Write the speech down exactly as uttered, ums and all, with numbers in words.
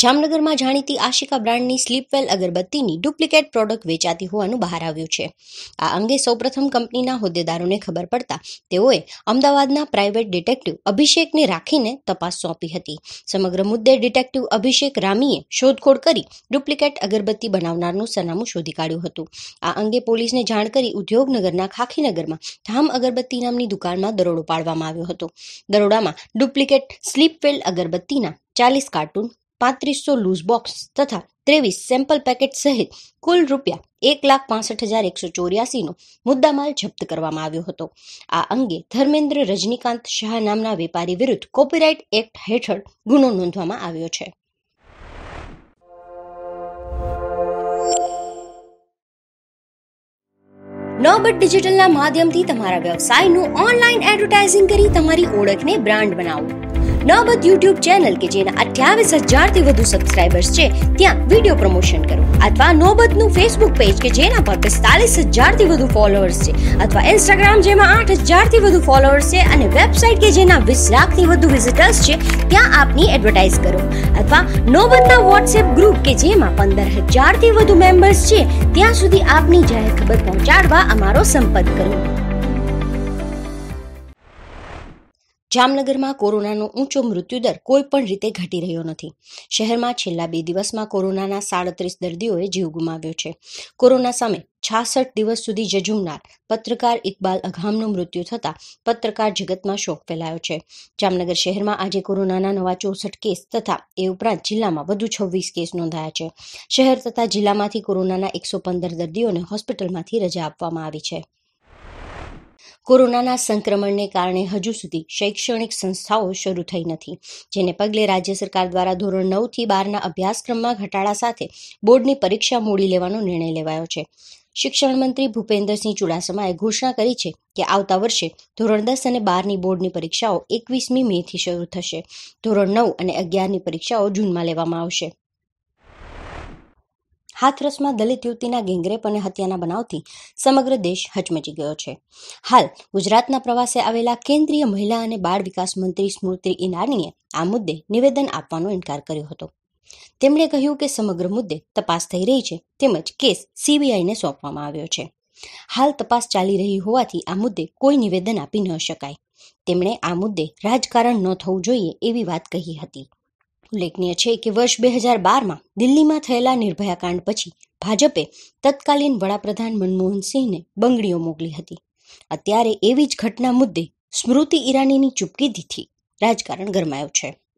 જામનગરમાં જાણીતી આશિકા બ્રાન્ડની સ્લીપવેલ અગરબત્તીની ડુપ્લિકેટ પ્રોડક્ટ વેચાતી હોવાનું બહાર આવ્યું છે. આ અંગે સૌપ્રથમ કંપનીના હોદ્દેદારોને ખબર પડતા તેઓએ અમદાવાદના પ્રાઇવેટ ડિટેક્ટિવ અભિષેકને રાખીને તપાસ સોંપી હતી. સમગ્ર મુદ્દે ડિટેક્ટિવ અભિષેક રામીએ શોધખોળ કરી ડુપ્લિકેટ અગરબત્તી બનાવનારનું સરનામું શોધી કાઢ્યું હતું. આ અંગે પોલીસને જાણ કરી ઉદ્યોગનગરના ખાખીનગરમાં ધામ અગરબત્તી નામની દુકાનમાં દરોડો પાડવામાં આવ્યો હતો. દરોડામાં ડુપ્લિકેટ સ્લીપવેલ અગરબત્તીના ચાલીસ કાર્ટૂન, પાંત્રીસો લૂઝ બોક્સ તથા ત્રેવીસ સેમ્પલ પેકેટ સહિત કુલ રૂપિયા એક લાખ પાસઠ હજાર એકસો ચોર્યાસીનો મુદ્દામાલ જપ્ત કરવામાં આવ્યો હતો. આ અંગે ધર્મેન્દ્ર રજનીકાંત શાહ નામના વેપારી વિરુદ્ધ કોપીરાઇટ એક્ટ હેઠળ ગુનો નોંધવામાં આવ્યો છે. નોબત ડિજિટલના માધ્યમથી તમારા વ્યવસાયનું ઓનલાઈન એડવર્ટાઇઝિંગ કરી તમારી ઓળખને બ્રાન્ડ બનાવો. નોબત યુટ્યુબ ચેનલ કે જેના અઠ્યાવીસ હજારથી વધુ સબસ્ક્રાઇબર્સ છે ત્યાં વિડીયો પ્રમોશન કરો, અથવા નોબતનું ફેસબુક પેજ કે જેના પર પિસ્તાલીસ હજારથી વધુ ફોલોઅર્સ છે, અથવા ઇન્સ્ટાગ્રામ જેમાં આઠ હજારથી વધુ ફોલોઅર્સ છે, અને વેબસાઇટ કે જેના વીસ લાખથી વધુ વિઝિટર્સ છે ત્યાં આપની એડવર્ટાઇઝ કરો, અથવા નોબતના વોટ્સએપ ગ્રુપ કે જેમાં પંદર હજારથી વધુ મેમ્બર્સ છે ત્યાં સુધી આપની જાહેર ખબર પહોંચાડવા અમારો સંપર્ક કરો. જામનગરમાં કોરોનાનો ઊંચો મૃત્યુદર કોઈ પણ રીતે ઘટી રહ્યો નથી. શહેરમાં છેલ્લા બે દિવસમાં કોરોનાના સાડત્રીસ દર્દીઓએ જીવ ગુમાવ્યો છે. કોરોના સામે છાસઠ દિવસ સુધી જજુમનાર પત્રકાર ઇકબાલ અઘામનું મૃત્યુ થતાં પત્રકાર જગતમાં શોક ફેલાયો છે. જામનગર શહેરમાં આજે કોરોનાના નવા ચોસઠ કેસ તથા એ ઉપરાંત જિલ્લામાં વધુ છવ્વીસ કેસ નોંધાયા છે. શહેર તથા જિલ્લામાંથી કોરોનાના એકસો પંદર દર્દીઓને હોસ્પિટલમાંથી રજા આપવામાં આવી છે. કોરોનાના સંક્રમણને કારણે હજુ સુધી શૈક્ષણિક સંસ્થાઓ શરૂ થઈ નથી, જેને પગલે રાજ્ય સરકાર દ્વારા ધોરણ નવ થી બારના અભ્યાસક્રમમાં ઘટાડા સાથે બોર્ડની પરીક્ષા મોડી લેવાનો નિર્ણય લેવાયો છે. શિક્ષણ મંત્રી ભૂપેન્દ્રસિંહ ચુડાસમાએ ઘોષણા કરી છે કે આવતા વર્ષે ધોરણ દસ અને બારની બોર્ડની પરીક્ષાઓ એકવીસમી મે થી શરૂ થશે. ધોરણ નવ અને અગિયારની પરીક્ષાઓ જૂનમાં લેવામાં આવશે. હાથરસમાં દલિત યુવતીના ગેંગરેપ અને હત્યાના બનાવથી સમગ્ર દેશ હચમચી ગયો છે. હાલ ગુજરાતના પ્રવાસે આવેલા કેન્દ્રીય મહિલા અને બાળ વિકાસ મંત્રી સ્મૃતિ ઈરાનીએ આ મુદ્દે નિવેદન આપવાનો ઇનકાર કર્યો હતો. તેમણે કહ્યું કે સમગ્ર મુદ્દે તપાસ થઈ રહી છે, તેમજ કેસ સીબીઆઈને સોંપવામાં આવ્યો છે. હાલ તપાસ ચાલી રહી હોવાથી આ મુદ્દે કોઈ નિવેદન આપી ન શકાય. તેમણે આ મુદ્દે રાજકારણ ન થવું જોઈએ એવી વાત કહી હતી. ઉલ્લેખનીય છે કે વર્ષ બે હજાર બારમાં દિલ્હીમાં થયેલા નિર્ભયા કાંડ પછી ભાજપે તત્કાલીન વડાપ્રધાન મનમોહનસિંહને બંગડીઓ મોકલી હતી. અત્યારે એવી જ ઘટના મુદ્દે સ્મૃતિ ઈરાનીની ચૂપકીદીથી રાજકારણ ગરમાયું છે.